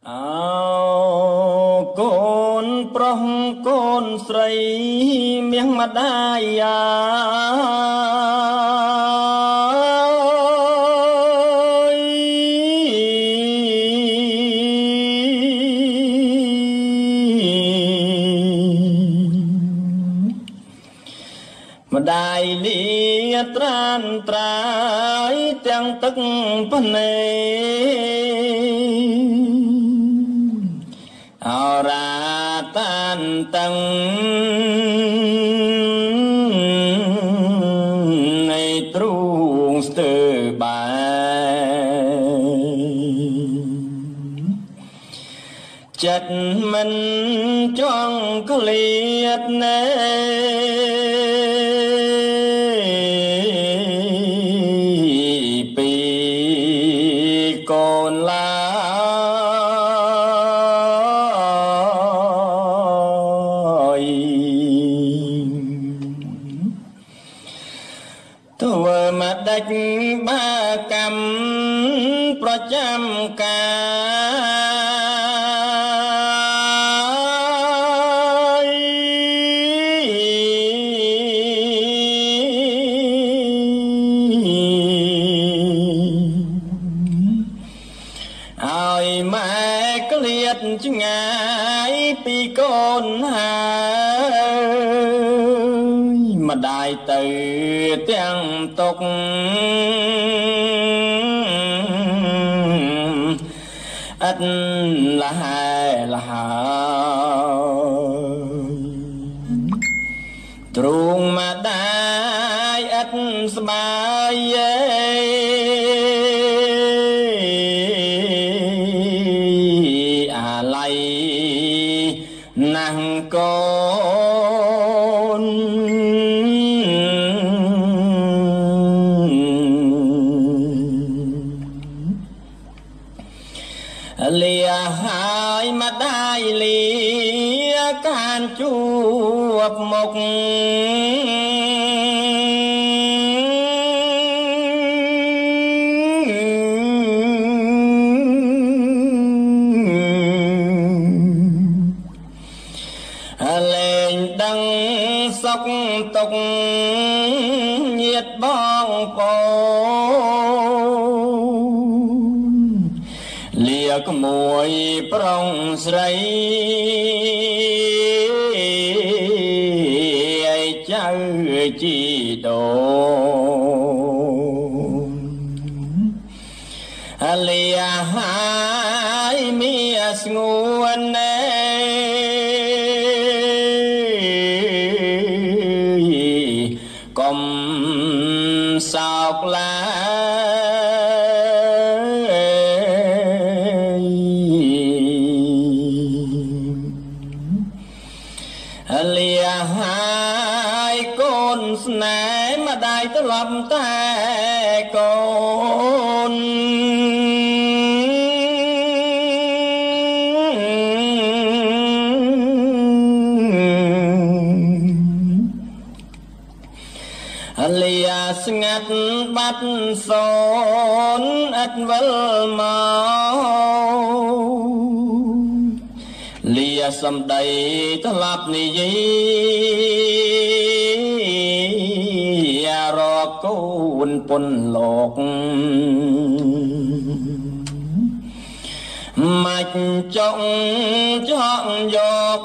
អោកូនប្រុសកូនស្រីមាំងម្ដាយយ៉ាម្ដាយលាត្រានត្រាយទាំងទឹកភ្នែកអរាតានតឹងនៃទ្រូងស្ទើបែចិត្តមិនចង់ក្លៀតណែពីកូនឡាធ្វើមកដាច់បាកម្មប្រចាំកាយឲ្យម៉ែក្លៀតឆ្ងាយពីកូនហើយម្ដាយទៅទាំងទុកអត់លហើយលហើយទ្រូងម្ដាយអត់ស្បាយអាឡ័យណាស់កូនលាហើយម្ដាយលាកានជួបមុខលែងដឹងសុខទុក្ខញាតិបងប្អូនលាក្មួយប្រុងស្រីឯចៅជីដូនលាហើយមានស្ងួនណែកុំសោកឡើយលាហើយកូនស្នេហ៍ម្ដាយត្រឡប់តែកូនលាស្ងាត់បាត់សូនអត់វិលមកលាសំដីត្រឡប់និយាយរកកូនពុនលោកមកចង់ចង់យក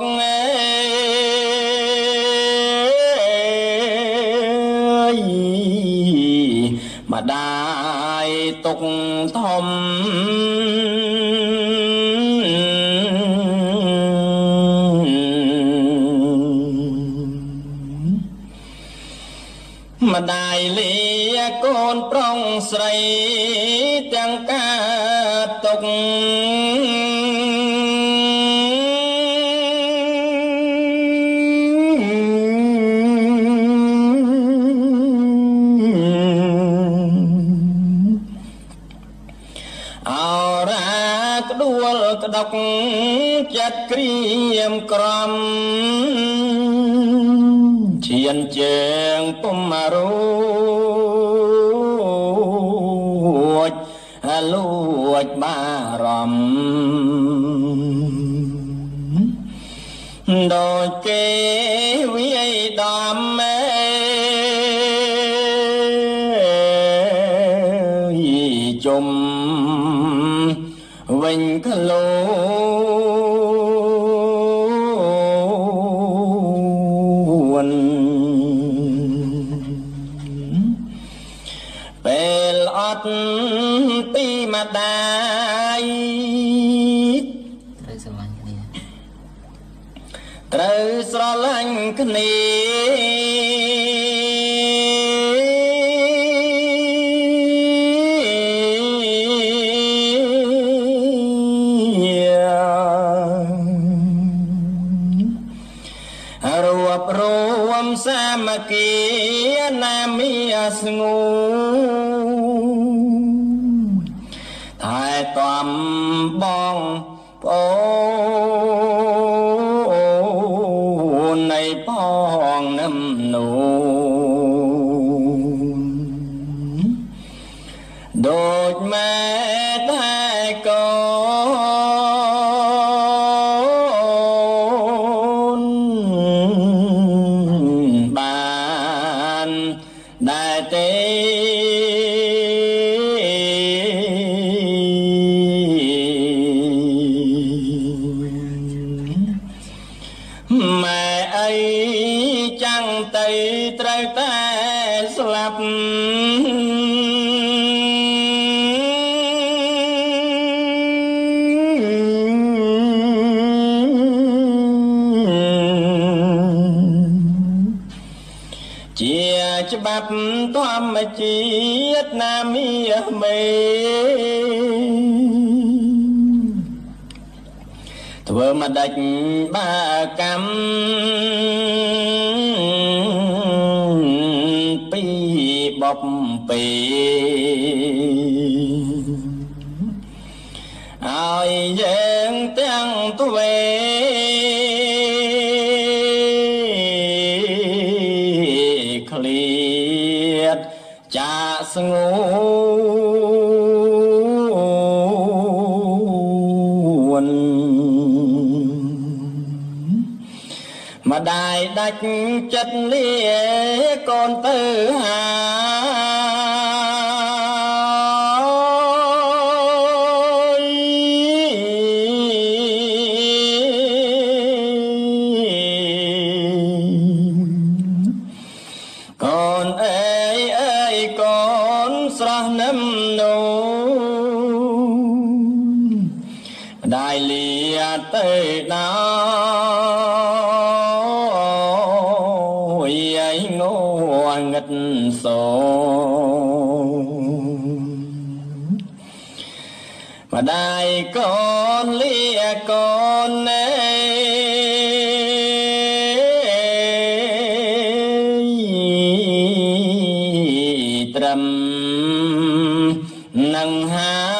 ម្ដាយទុកធំម្ដាយលាកូនប្រុងស្រីទាំងការទុកក្ដួលក្តុកចិត្តក្រៀមក្រំឈានជើងពុំរួចលួចបារម្ភ đôi kê vi đam chùm vinh lô bèl ọt pi mà đai trời sơ lạnh sa ma ki nam mi asngu thái toàn bong ô này bong nằm nụ đôi mẹ thái đại tế mẹ ấy chẳng tay trái ta slap chia bắp toam mà chiết nam mi mê thưa mà đạch ba cam pi bọc pi ai giang tiếng tu về liệt cha nguồn mà đại đạch chất lia con tư hà con ơi ơi con sa năm nô đại lìa tới nào ấy ngô ngất sổ mà đại con lìa con trầm nâng ha